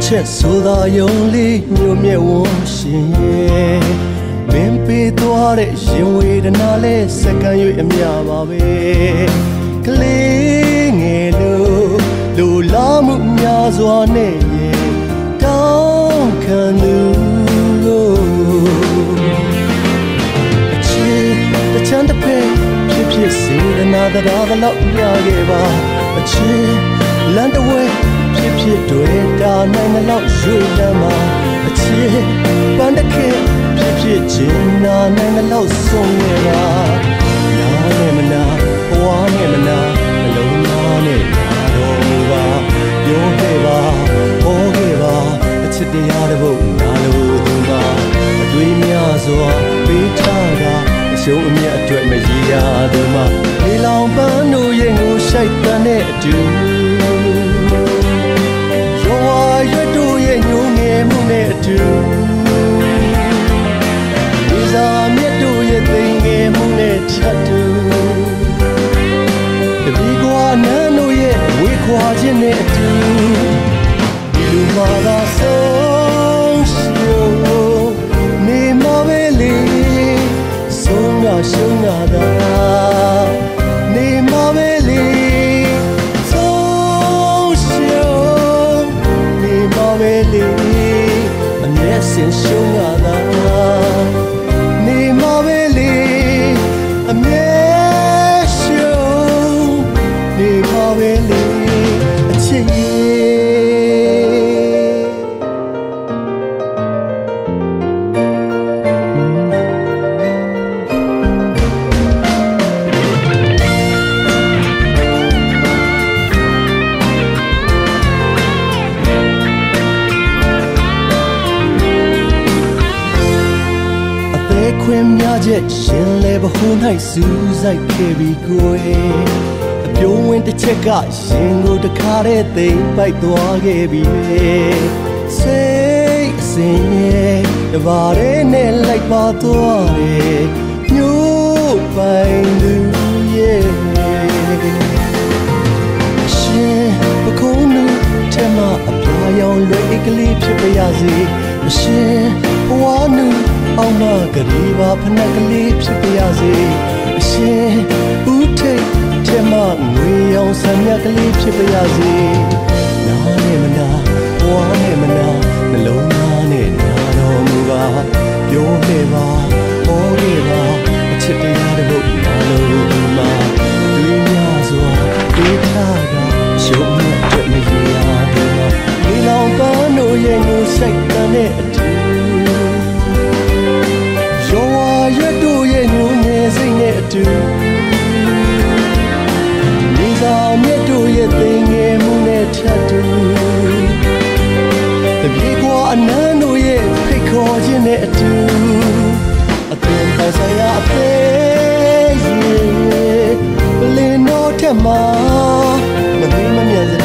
ချက်ဆိုသာယုံလေးမြို့မြဲဝန်းရှင်ရဲ့မင်းပေးသွားတဲ့ရင်ဝေဒနာလဲစက္ကန့်၍အမြပါပဲကလေးငယ်လို့လူလာမှုများစွာနဲ့ရဲ့တောင်းခံသူအချစ်တချမ်းတစ်ဖက်ဖြစ်ဖြစ်စေရနာတရားကတော့ပြခဲ့ပါအချစ်လမ်းတစ်ဝဲဖြစ်ဖြစ်တွေ့တာနိုင်တဲ့လောက်ရွေ့လမ်းမှာအချစ်ပန်းတစ်ခေတ်ဖြစ်ဖြစ်ချင်းနာနိုင်တဲ့လောက်ဆုံးနေပါနားနဲ့မနာဘဝနဲ့မနာအလုံးသားနဲ့နာတော်မူပါပြောခဲ့ပါဟောခဲ့ပါအချစ်တရားတစ်ပုဒ်နာလို့သူပါအတွေ့များစွာပေးထားတာအရှုံးအမြတ်အတွက်မရည်ရသူမှလေလောင်ပန်းတို့ရဲ့ငိုရှိုက်တန်တဲ့အတူရွတ်တို့ရဲ့ညိုငယ်မှုနဲ့အတူဒီစားမြတ်တို့ရဲ့သိငယ်မှုနဲ့ထပ်တူတပီးကွာနန်းတို့ရဲ့ဝေခွာခြင်းနဲ့အတူဒီလူမှာသာဆုံးရှုံးနေမပဲလေဆုံးကရှုံးတာနေမပဲလေအမျက်စင်ရှုံးရတာနေမပဲလေအမျက်ရှုံးနေမပဲလေအချစ်ရဲ့ခွင့်များချက်ရှင်လဲဘဟု၌စူးစိုက်ခဲ့ပြီးကိုယ်အပြုံးဝင်တစ်ချက်ကရှင်ကိုတခါတည်းသိမ့်ပိုက်သွားခဲ့ပြီစိတ်အစဉ်ရဲ့တပါးရဲနဲ့လိုက်ပါသွားတယ်မြို့ပိုင်သူရဲ့ရှင်ပခုံးလူထဲမှာအပြာရောင်လွယ်အိတ်ကလေးဖြစ်ပါရစေအရှင်ဘဝနုအောင်မကလေးပါဖနက်ကလေးဖြစ်ပါရစေအရှင်ဦးထိတ်ထဲမှာငွေရောင်ဆံမြတ်ကလေးဖြစ်ပါရစေနားနဲ့မနာဘဝနဲ့မနာနှလုံးသားနဲ့နာတော်မူပါပြောခဲ့ပါဟောခဲ့ပါအချစ်တရားတစ်ပုဒ်နာလို့ဒီမှာအတွေ့များစွာပေးထားတာရှုံးမြတ်အတွက်မရရဘူးလေလောင်ပန်းတို့ရဲ့ငိုစိတ်တန်တဲ့အတူရွတ်တို့ရဲ့ညိုငယ်စိတ်နဲ့အတူနေစာမြတ်တို့ရဲ့သိငယ်မှုနဲ့ထပ်တူတပြေကွာအနန်းတို့ရဲ့ဖိတ်ခေါ်ခြင်းနဲ့အတူအသွင်ပိုင်ဆိုင်ရာအသေးရဲ့ပလင်တော်ထက်မှာမမင်းမမြတ်